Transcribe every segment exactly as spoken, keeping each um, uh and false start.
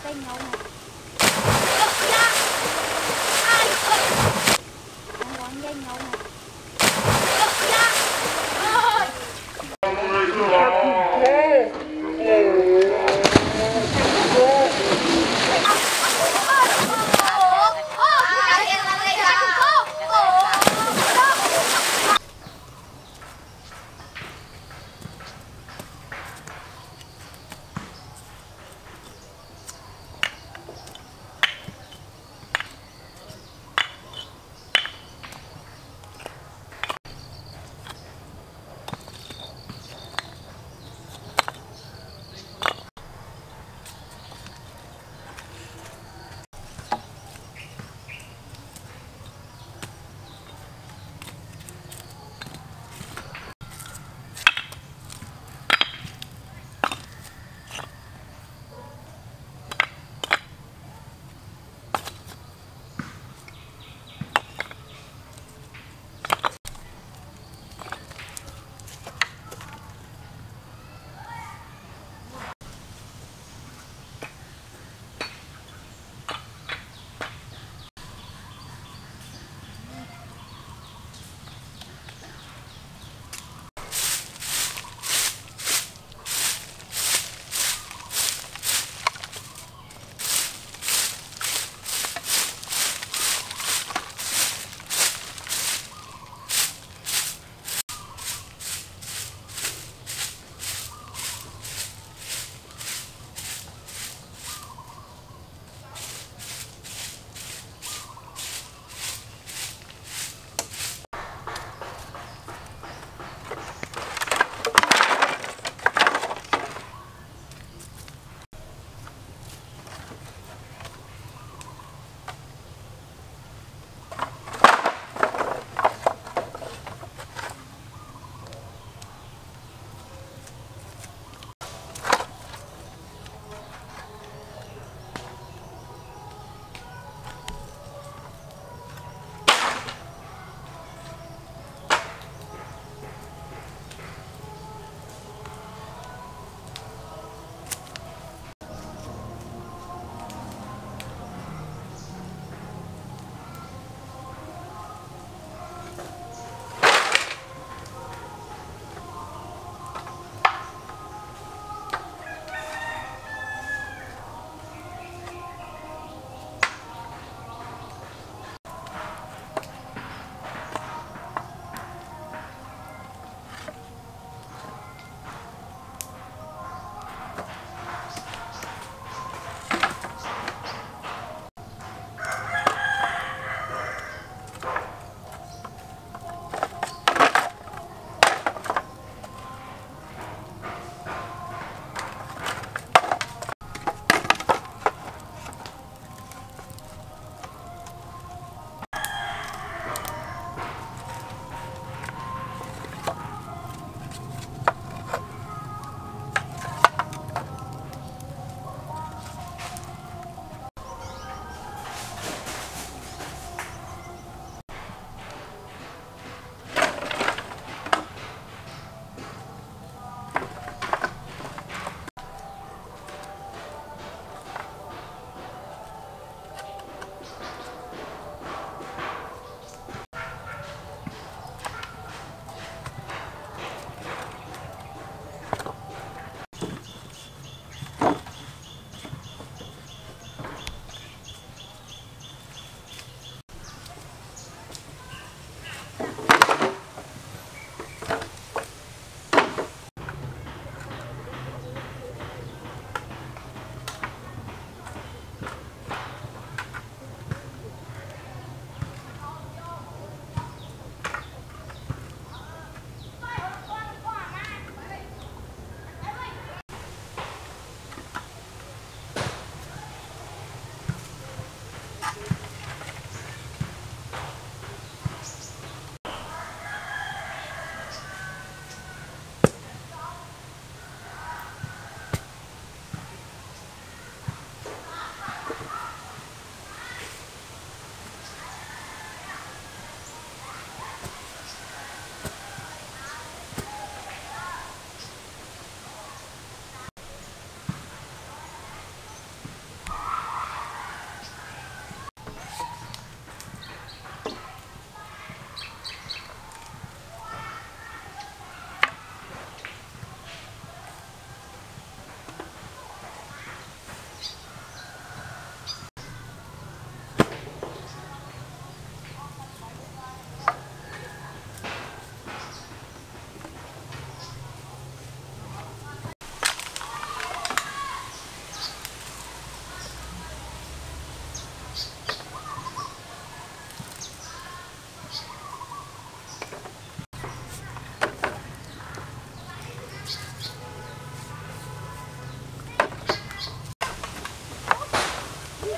cây ngầu này. Ăn quán cây ngầu này.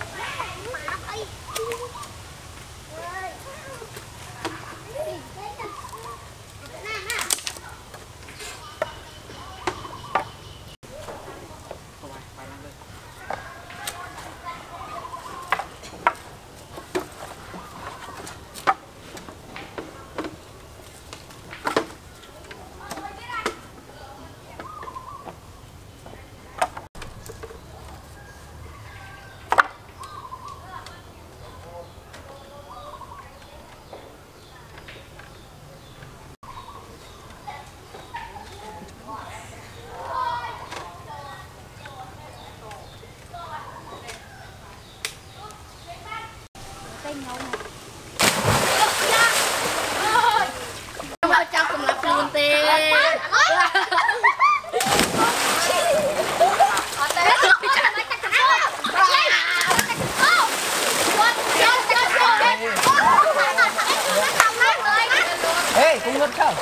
cây ngầu này. Vào trong cùng lập luôn tê. Ê, cùng ngất không?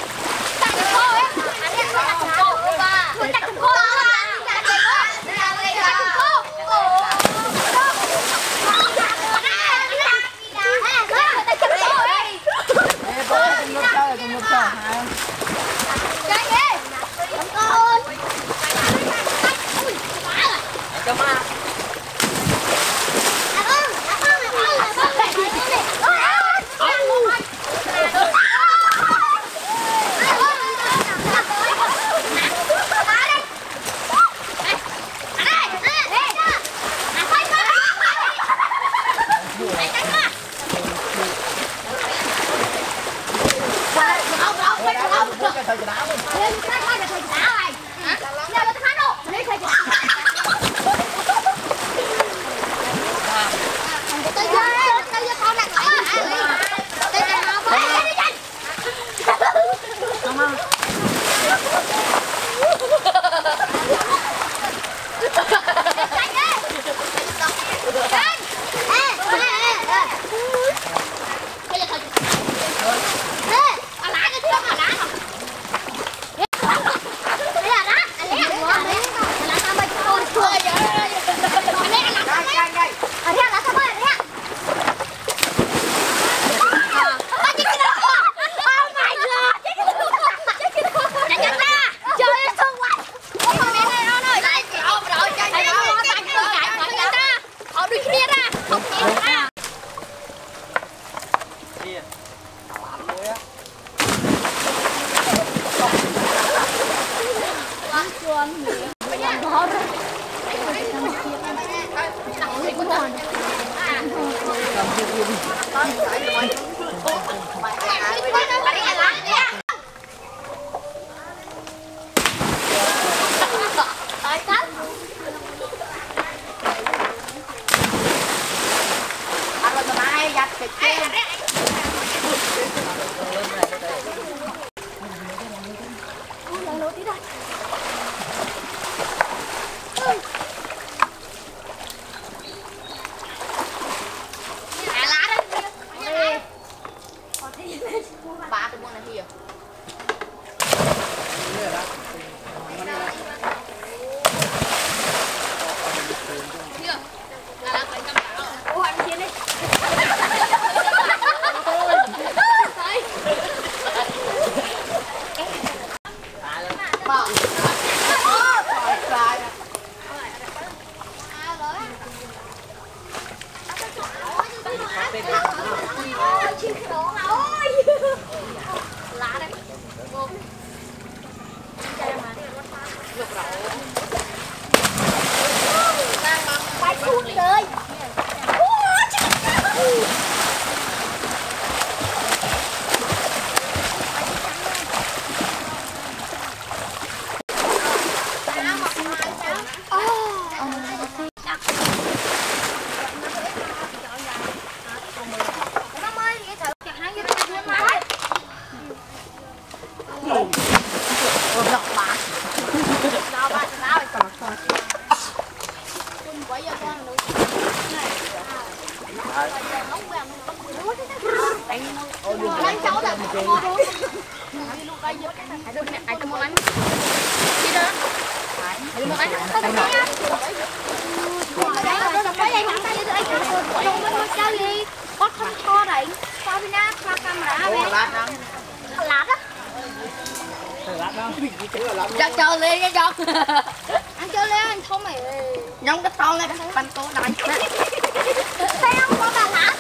Hãy subscribe cho kênh Ghiền Mì Gõ để không bỏ lỡ những video hấp dẫn. Trong bên con sao gì? Con không cho đấy. Sao bên na qua camera về. lát đó Lát á. lát đó Giật chờ liền cái giật. Anh chơi lên anh không mày. Nhông cái to lên bánh cô đánh. Thấy không có bà lát.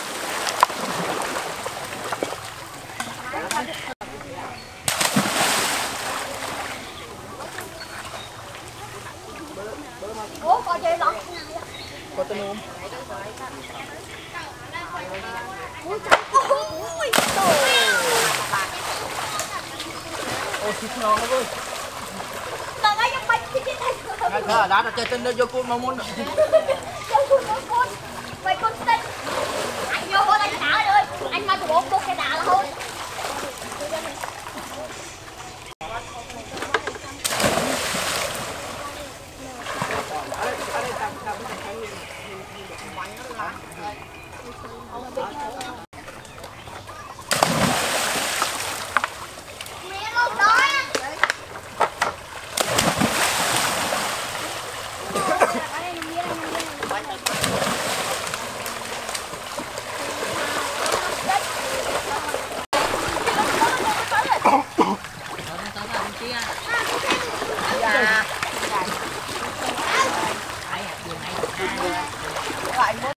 Ủa coi chơi lắm. có tên không Ôi trời ơi. ô xịt ngon lắm ơi Tao đây trong bánh thì thế ngay thở đá là chơi tên đâu vô côn mà muốn Đâu con con con. Mày con xinh. Anh vô con anh đá rồi. Anh mai của bố bố cái đá là thôi. Mẹ luôn đó.